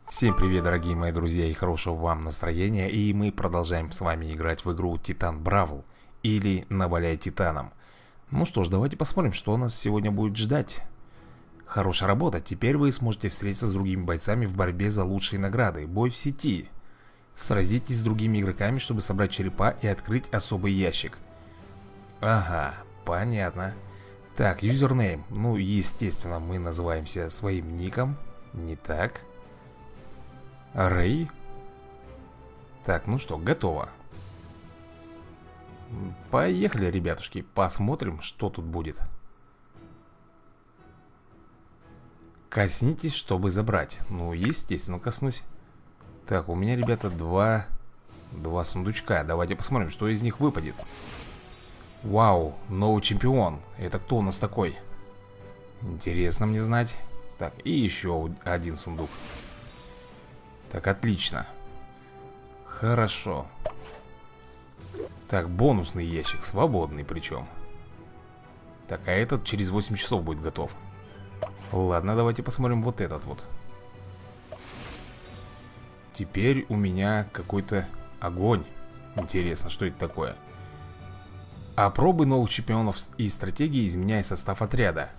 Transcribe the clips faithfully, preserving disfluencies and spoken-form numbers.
Всем привет, дорогие мои друзья, и хорошего вам настроения. И мы продолжаем с вами играть в игру Титан Бравл, или Наваляй Титаном. Ну что ж, давайте посмотрим, что нас сегодня будет ждать. Хорошая работа, теперь вы сможете встретиться с другими бойцами в борьбе за лучшие награды. Бой в сети. Сразитесь с другими игроками, чтобы собрать черепа и открыть особый ящик. Ага, понятно. Так, юзернейм. Ну, естественно, мы называемся своим ником. Не так? Рэй. Так, ну что, готово. Поехали, ребятушки, посмотрим, что тут будет. Коснитесь, чтобы забрать. Ну, естественно, коснусь. Так, у меня, ребята, два Два сундучка. Давайте посмотрим, что из них выпадет. Вау, новый чемпион. Это кто у нас такой? Интересно мне знать. Так, и еще один сундук. Так, отлично. Хорошо. Так, бонусный ящик, свободный причем. Так, а этот через восемь часов будет готов. Ладно, давайте посмотрим вот этот вот. Теперь у меня какой-то огонь. Интересно, что это такое? Опробуй новых чемпионов и стратегии, изменяя состав отряда.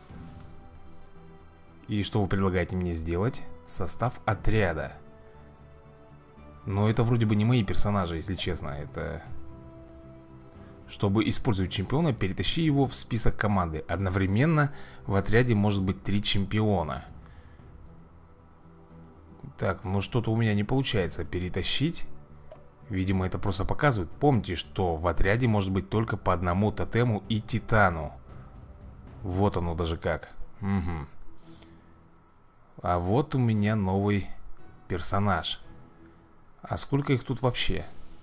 И что вы предлагаете мне сделать? Состав отряда. Но это вроде бы не мои персонажи, если честно. Это... Чтобы использовать чемпиона, перетащи его в список команды. Одновременно в отряде может быть три чемпиона. Так, ну что-то у меня не получается перетащить. Видимо, это просто показывает. Помните, что в отряде может быть только по одному тотему и титану. Вот оно даже как. Угу. А вот у меня новый персонаж. А сколько их тут вообще?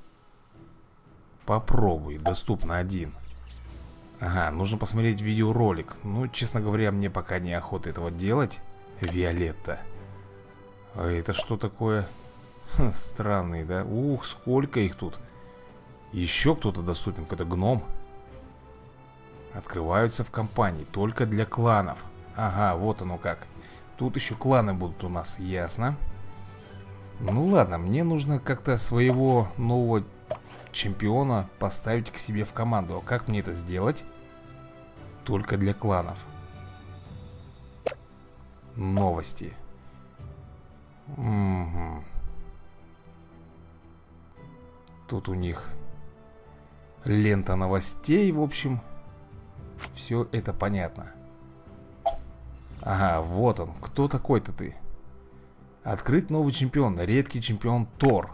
Попробуй, доступно один. Ага, нужно посмотреть видеоролик. Ну, честно говоря, мне пока неохота этого делать. Виолетта. А это что такое? Хм, странный, да? Ух, сколько их тут. Еще кто-то доступен, какой-то гном. Открываются в компании, только для кланов. Ага, вот оно как. Тут еще кланы будут у нас, ясно. Ну ладно, мне нужно как-то своего нового чемпиона поставить к себе в команду. А как мне это сделать? Только для кланов. Новости. Угу. Тут у них лента новостей, в общем. Все это понятно. Ага, вот он. Кто такой-то ты? Открыть новый чемпион. Редкий чемпион Тор.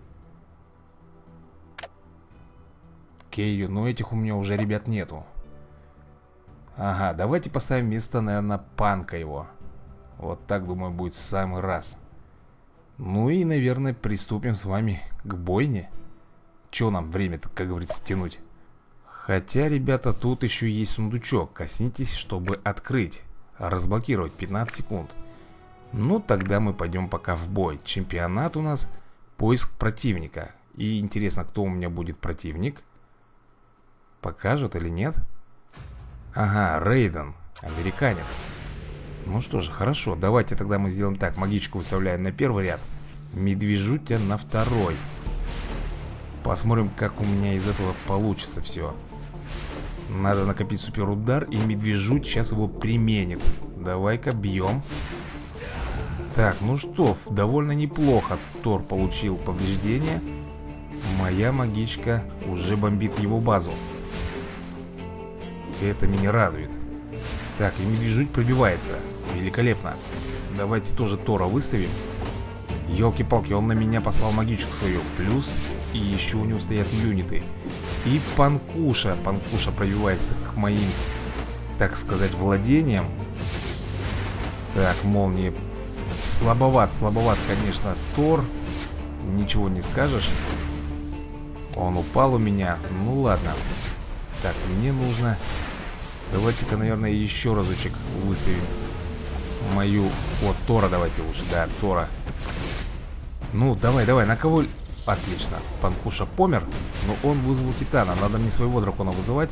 Кейю. Но этих у меня уже, ребят, нету. Ага, давайте поставим вместо, наверное, Панка его. Вот так, думаю, будет в самый раз. Ну и, наверное, приступим с вами к бойне. Че нам время-то, как говорится, тянуть? Хотя, ребята, тут еще есть сундучок. Коснитесь, чтобы открыть. Разблокировать пятнадцать секунд. Ну, тогда мы пойдем пока в бой. Чемпионат у нас поиск противника. И интересно, кто у меня будет противник? Покажут или нет? Ага, Рейден, американец. Ну что же, хорошо. Давайте тогда мы сделаем так. Магичку выставляем на первый ряд. Медвежутя на второй. Посмотрим, как у меня из этого получится все. Надо накопить суперудар, и медвежуть сейчас его применит. Давай-ка бьем. Так, ну что, довольно неплохо. Тор получил повреждение. Моя магичка уже бомбит его базу. Это меня радует. Так, и медвежуть пробивается. Великолепно. Давайте тоже Тора выставим. Ёлки-палки, он на меня послал магичку свою. Плюс, и еще у него стоят юниты. И Панкуша. Панкуша пробивается к моим, так сказать, владениям. Так, молния. Слабоват, слабоват, конечно, Тор. Ничего не скажешь. Он упал у меня. Ну ладно. Так, мне нужно... Давайте-ка, наверное, еще разочек выставим мою... Вот, Тора давайте лучше. Да, Тора. Ну, давай, давай, на кого... Отлично, Панкуша помер. Но он вызвал Титана. Надо мне своего дракона вызывать.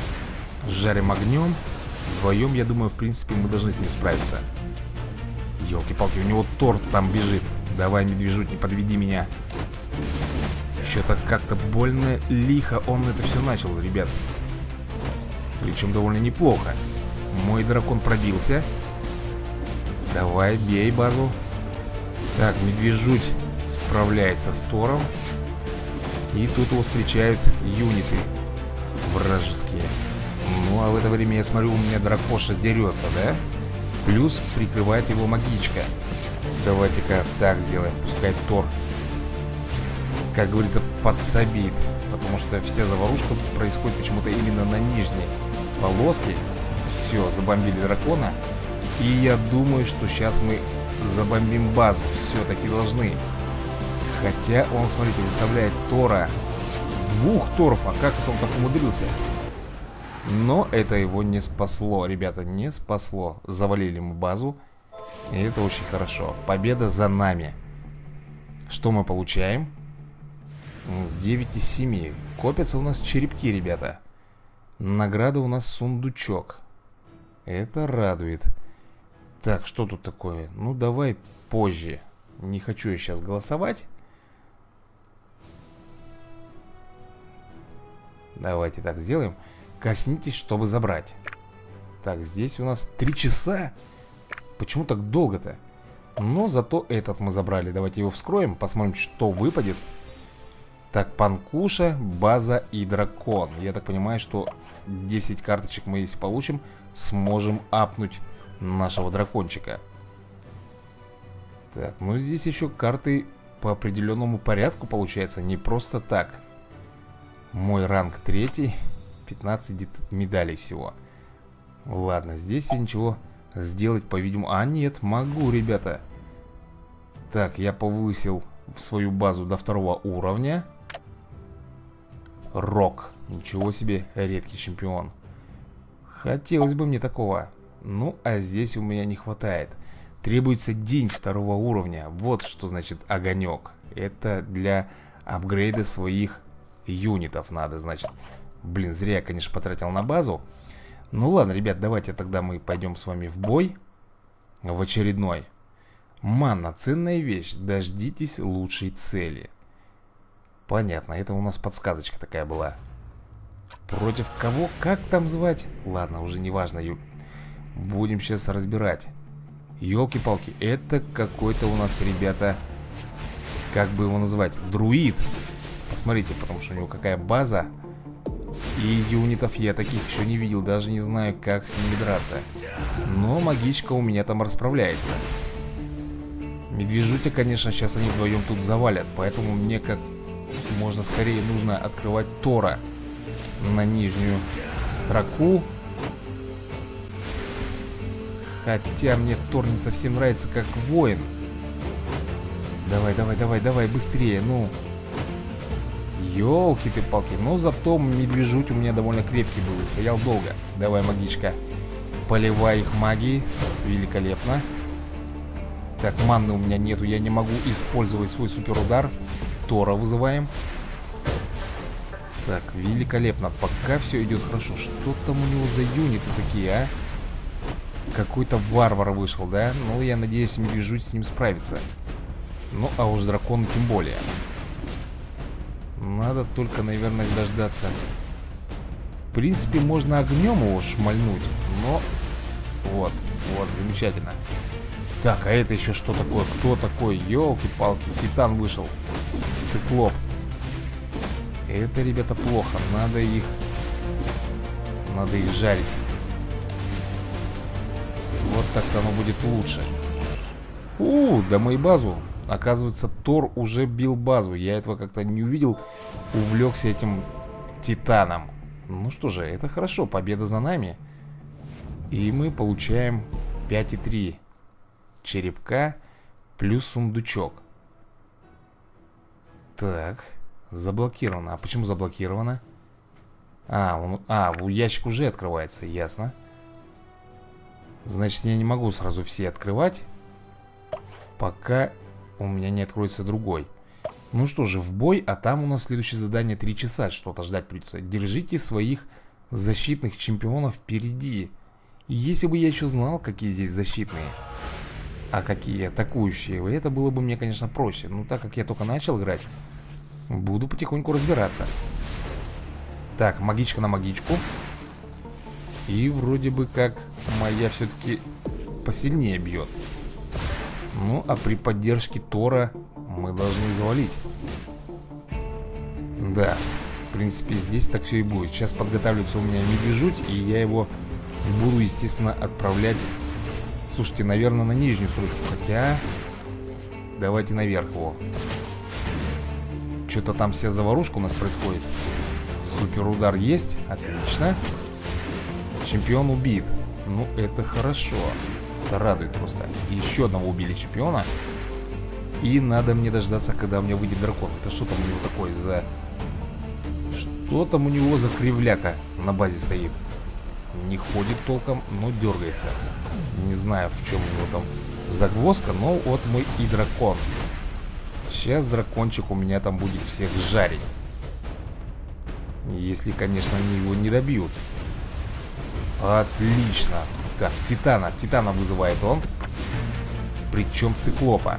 Жарим огнем. Вдвоем, я думаю, в принципе, мы должны с ним справиться. Ёлки-палки, у него торт там бежит. Давай, медвежуть, не подведи меня. Что-то как-то больно лихо он это все начал, ребят. Причем довольно неплохо. Мой дракон пробился. Давай, бей базу. Так, медвежуть справляется с Тором. И тут его встречают юниты вражеские. Ну, а в это время я смотрю, у меня дракоша дерется, да? Плюс прикрывает его магичка. Давайте-ка так сделаем. Пускай Тор, как говорится, подсобит. Потому что вся заварушка происходит почему-то именно на нижней полоске. Все, забомбили дракона. И я думаю, что сейчас мы забомбим базу. Все-таки должны. Хотя он, смотрите, выставляет Тора. Двух Торов. А как это он так умудрился? Но это его не спасло, ребята, не спасло. Завалили мы базу. И это очень хорошо. Победа за нами. Что мы получаем? девять из семи. Копятся у нас черепки, ребята. Награда у нас сундучок. Это радует. Так, что тут такое? Ну, давай позже. Не хочу я сейчас голосовать. Давайте так сделаем. Коснитесь, чтобы забрать. Так, здесь у нас три часа. Почему так долго-то? Но зато этот мы забрали. Давайте его вскроем, посмотрим, что выпадет. Так, панкуша, база и дракон. Я так понимаю, что десять карточек мы, если получим, сможем апнуть нашего дракончика. Так, ну здесь еще карты по определенному порядку получается. Не просто так. Мой ранг третий. пятнадцать медалей всего. Ладно, здесь я ничего сделать, по-видимому... А, нет, могу, ребята. Так, я повысил свою базу до второго уровня. Рок. Ничего себе, редкий чемпион. Хотелось бы мне такого. Ну, а здесь у меня не хватает. Требуется день второго уровня. Вот что значит огонек. Это для апгрейда своих юнитов надо, значит. Блин, зря я, конечно, потратил на базу. Ну ладно, ребят, давайте тогда мы пойдем с вами в бой. В очередной. Манна, ценная вещь. Дождитесь лучшей цели. Понятно, это у нас подсказочка такая была. Против кого? Как там звать? Ладно, уже не важно. Будем сейчас разбирать. Ёлки-палки, это какой-то у нас, ребята, как бы его называть? Друид. Посмотрите, потому что у него какая база. И юнитов я таких еще не видел. Даже не знаю, как с ними драться. Но магичка у меня там расправляется. Медвежутя, конечно, сейчас они вдвоем тут завалят. Поэтому мне как можно скорее нужно открывать Тора на нижнюю строку. Хотя мне Тор не совсем нравится как воин. Давай, давай, давай, давай, быстрее, ну. Ёлки ты палки. Но зато медвежуть у меня довольно крепкий был и стоял долго. Давай, магичка. Поливай их магией. Великолепно. Так, манны у меня нету. Я не могу использовать свой суперудар. Тора вызываем. Так, великолепно. Пока все идет хорошо. Что там у него за юниты такие, а? Какой-то варвар вышел, да? Ну, я надеюсь, медвежуть с ним справится. Ну, а уж дракон тем более. Надо только, наверное, дождаться. В принципе, можно огнем его шмальнуть. Но... Вот, вот, замечательно. Так, а это еще что такое? Кто такой? Ёлки-палки, Титан вышел. Циклоп. Это, ребята, плохо. Надо их... Надо их жарить. Вот так-то оно будет лучше. У, да мы и базу. Оказывается, Тор уже бил базу. Я этого как-то не увидел. Увлекся этим Титаном. Ну что же, это хорошо. Победа за нами. И мы получаем пять и три черепка плюс сундучок. Так, заблокировано. А почему заблокировано? А, он, а, ящик уже открывается, ясно. Значит, я не могу сразу все открывать, пока у меня не откроется другой. Ну что же, в бой, а там у нас следующее задание три часа. Что-то ждать придется. Держите своих защитных чемпионов впереди. Если бы я еще знал, какие здесь защитные. а какие атакующие. Это было бы мне, конечно, проще. Но так как я только начал играть, буду потихоньку разбираться. Так, магичка на магичку. И вроде бы как моя все-таки посильнее бьет. Ну, а при поддержке Тора мы должны завалить. Да, в принципе, здесь так все и будет. Сейчас подготавливается у меня медвежуть, и я его буду, естественно, отправлять. Слушайте, наверное, на нижнюю строчку. Хотя, давайте наверх его. Что-то там вся заварушка у нас происходит. Супер удар есть, отлично. Чемпион убит. Ну, это хорошо. Это радует просто. Еще одного убили чемпиона. И надо мне дождаться, когда у меня выйдет дракон. Это что там у него такое за... Что там у него за кривляка на базе стоит? Не ходит толком, но дергается. Не знаю, в чем у него там загвоздка, но вот мой и дракон. Сейчас дракончик у меня там будет всех жарить. Если, конечно, они его не добьют. Отлично. Так, Титана. Титана вызывает он. Причем циклопа.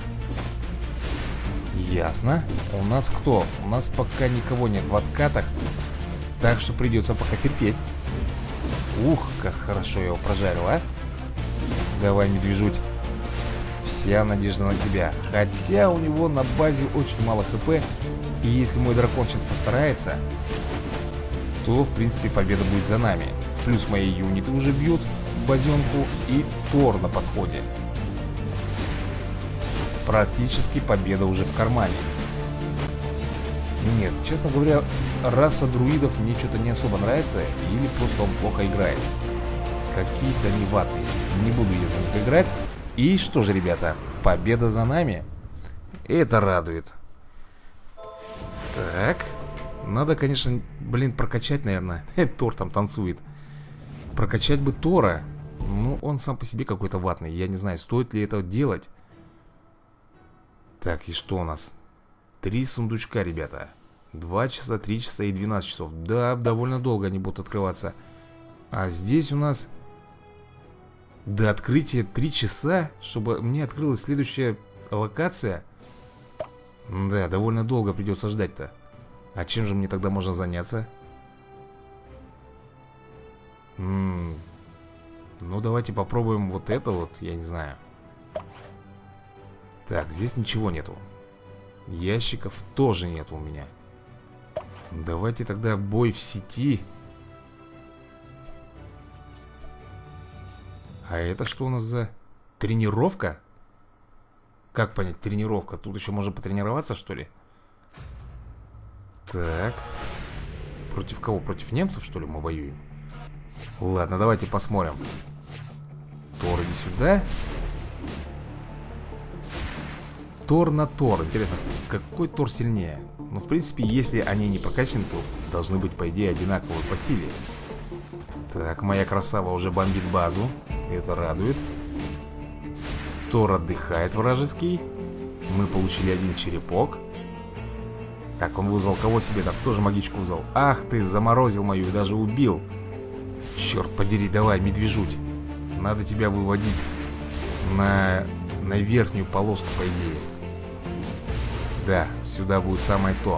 Ясно. У нас кто? У нас пока никого нет в откатах. Так что придется пока терпеть. Ух, как хорошо я его прожарил, а. Давай, медвежуть. Вся надежда на тебя. Хотя у него на базе очень мало хп. И если мой дракон сейчас постарается, то, в принципе, победа будет за нами. Плюс мои юниты уже бьют базенку. И Тор на подходе. Практически победа уже в кармане. Нет, честно говоря, раса друидов мне что-то не особо нравится. Или просто он плохо играет. Какие-то они ватные. Не буду я за них играть. И что же, ребята, победа за нами. Это радует. Так. Надо, конечно, блин, прокачать, наверное. Тор там танцует. Прокачать бы Тора. Ну, он сам по себе какой-то ватный. Я не знаю, стоит ли это делать. Так, и что у нас? Три сундучка, ребята. Два часа, три часа и двенадцать часов. Да, довольно долго они будут открываться. А здесь у нас до открытия три часа, чтобы мне открылась следующая локация. Да, довольно долго придется ждать-то. А чем же мне тогда можно заняться? М-м- ну, давайте попробуем вот это вот, я не знаю. Так, здесь ничего нету. Ящиков тоже нету у меня. Давайте тогда бой в сети. А это что у нас за тренировка? Как понять тренировка? Тут еще можно потренироваться, что ли? Так. Против кого? Против немцев, что ли, мы воюем? Ладно, давайте посмотрим. Тор, иди сюда. Тор на Тор. Интересно, какой Тор сильнее? Ну, в принципе, если они не прокачаны, то должны быть, по идее, одинаковые по силе. Так, моя красава уже бомбит базу. Это радует. Тор отдыхает вражеский. Мы получили один черепок. Так, он вызвал кого себе? Так, тоже магичку вызвал. Ах ты, заморозил мою и даже убил. Черт подери, давай, медвежуть. Надо тебя выводить на, на верхнюю полоску, по идее. Да, сюда будет самое то.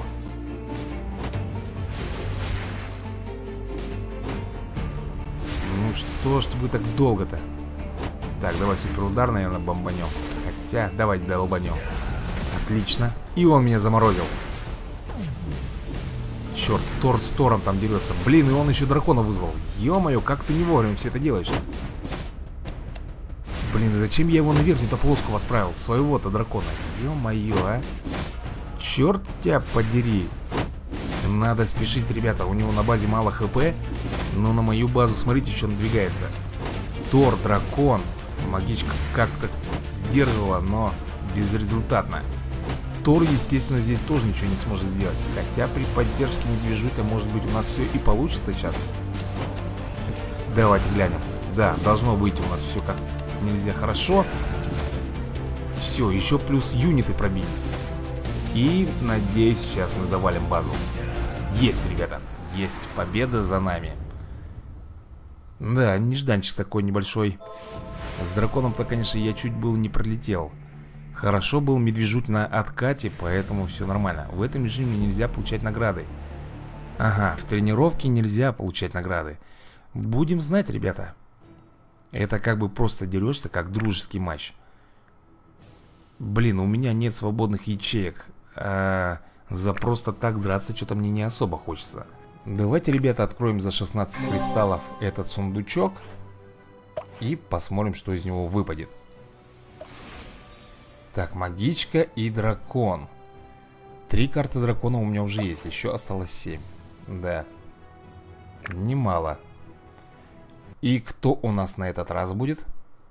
Ну что ж вы так долго-то? Так, давай суперудар, наверное, бомбанем. Хотя, давай долбанем. Отлично. И он меня заморозил. Черт, Тор с Тором там дерется. Блин, и он еще дракона вызвал. Ё-моё, как ты не вовремя все это делаешь? Блин, зачем я его на верхнюю-то полоску отправил? Своего-то дракона. Ё-моё, а. Черт тебя подери. Надо спешить, ребята. У него на базе мало хп. Но на мою базу, смотрите, что надвигается. Тор, дракон. Магичка как-то сдерживала, но безрезультатно. Тор, естественно, здесь тоже ничего не сможет сделать. Хотя при поддержке медвежута, может быть, у нас все и получится сейчас. Давайте глянем. Да, должно быть у нас все как нельзя хорошо. Все, еще плюс юниты пробились. И, надеюсь, сейчас мы завалим базу. Есть, ребята, есть, победа за нами. Да, нежданчик такой небольшой. С драконом-то, конечно, я чуть было не пролетел. Хорошо был медвежуть на откате, поэтому все нормально. В этом режиме нельзя получать награды. Ага, в тренировке нельзя получать награды. Будем знать, ребята. Это как бы просто дерешься, как дружеский матч. Блин, у меня нет свободных ячеек. А за просто так драться что-то мне не особо хочется. Давайте, ребята, откроем за шестнадцать кристаллов этот сундучок и посмотрим, что из него выпадет. Так, магичка и дракон. Три карты дракона у меня уже есть, еще осталось семь. Да, немало. И кто у нас на этот раз будет?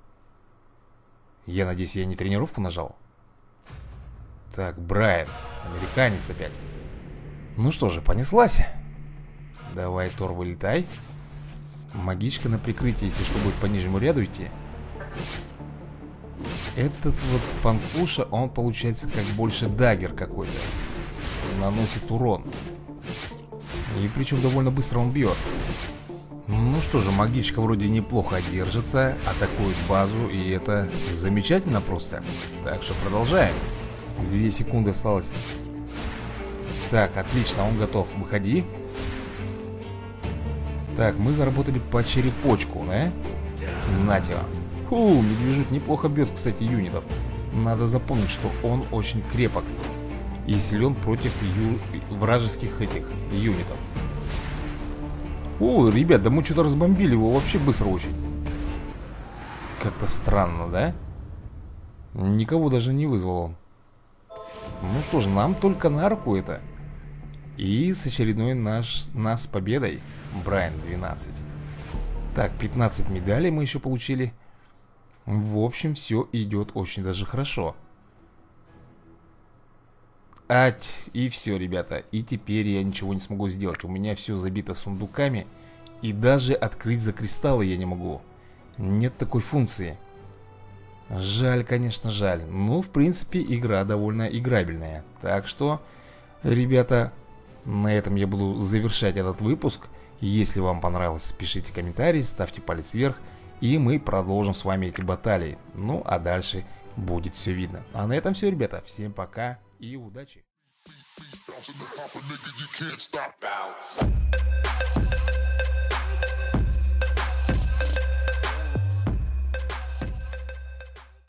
Я надеюсь, я не тренировку нажал. Так, Брайан, американец опять. Ну что же, понеслась. Давай, Тор, вылетай. Магичка на прикрытии, если что, будет по нижнему ряду идти. Этот вот панкуша, он получается как больше даггер какой-то. Наносит урон. И причем довольно быстро он бьет. Ну что же, магичка вроде неплохо держится, атакует базу, и это замечательно просто. Так что продолжаем. Две секунды осталось. Так, отлично, он готов. Выходи. Так, мы заработали по черепочку, да? Нате его. Фу, медвежут неплохо бьет, кстати, юнитов. Надо запомнить, что он очень крепок и силен против ю... вражеских этих юнитов. О, ребят, да мы что-то разбомбили его вообще быстро очень. Как-то странно, да? Никого даже не вызвал он. Ну что ж, нам только на руку это. И с очередной наш... нас победой. Брайан двенадцать. Так, пятнадцать медалей мы еще получили. В общем, все идет очень даже хорошо. Ать, и все, ребята. И теперь я ничего не смогу сделать. У меня все забито сундуками. И даже открыть за кристаллы я не могу. Нет такой функции. Жаль, конечно, жаль. Ну, в принципе, игра довольно играбельная. Так что, ребята, на этом я буду завершать этот выпуск. Если вам понравилось, пишите комментарии, ставьте палец вверх. И мы продолжим с вами эти баталии. Ну, а дальше будет все видно. А на этом все, ребята. Всем пока и удачи.